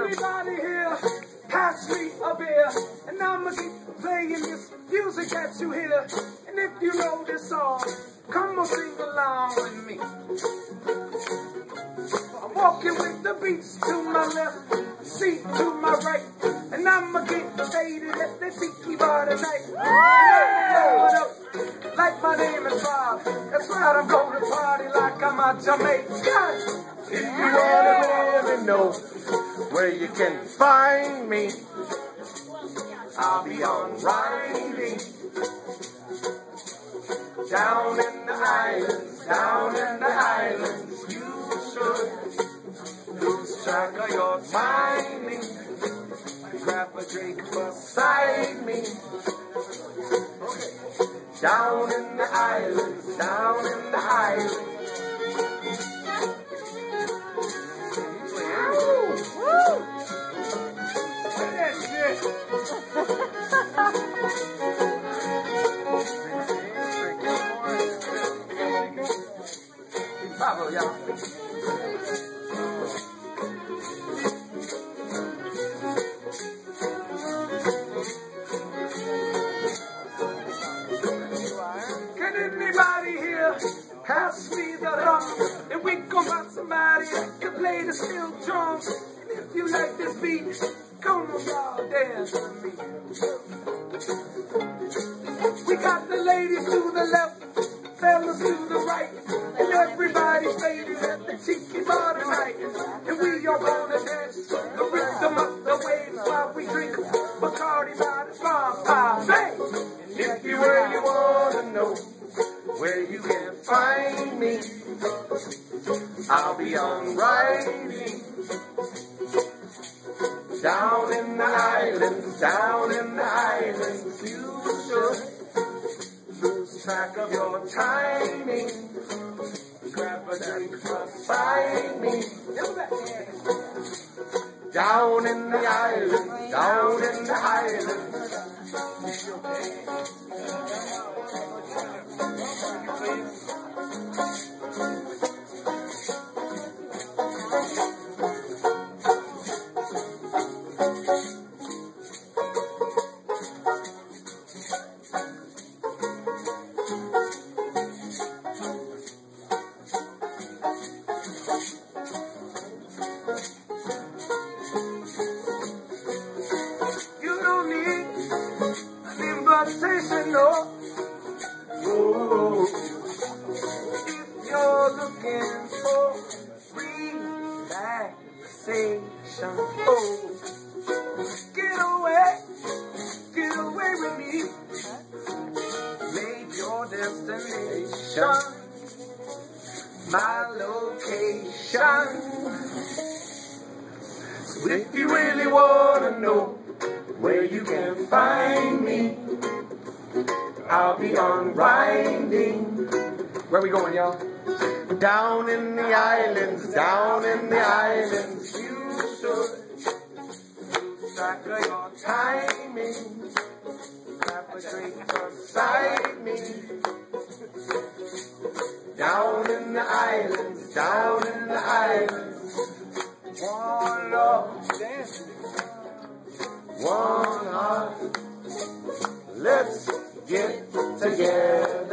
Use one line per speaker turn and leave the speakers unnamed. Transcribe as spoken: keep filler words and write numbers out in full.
anybody here pass me a beer? And I'ma keep playing this music that you hear. And if you know this song, come on, sing along with me. I'm walking with the beats to my left, seat to my right, and I'ma get faded at the tiki bar tonight. And I'm up like my name is Bob. That's right, I'm going to party like I'm a Jamaican.
If you wanna really know where you can find me, I'll be on riding down in the islands, down in the islands. You should lose track of your timing. Grab a drink beside me. Down in the islands, down in the islands.
Bravo, y'all. Can anybody here pass me the rum? And we gon' find somebody that can play the steel drums. And if you like this beat, come on, y'all, dance with me. We got the ladies to the left, fellas to the right, and everybody's faded at the tiki bar tonight. And we all gonna dance the rhythm of the waves while we drink Bacardi by the bar. Hey!
If you really wanna know where you can find me, I'll be on riding down in the islands, down in the islands. You should lose track of your timing. Grab a drink beside me. Down in the islands, down in the islands.
Invitation, no. Oh, if you're looking for relaxation, oh, get away, get away with me. Make your destination my location. So if you really wanna know where you can find me, I'll be on riding.
Where we going, y'all? Down in the islands, down in the islands.
You should lose track of your timing. Grab a drink beside me.
Down in the islands, down in the islands.
One love, dance.
One heart. Let's get together.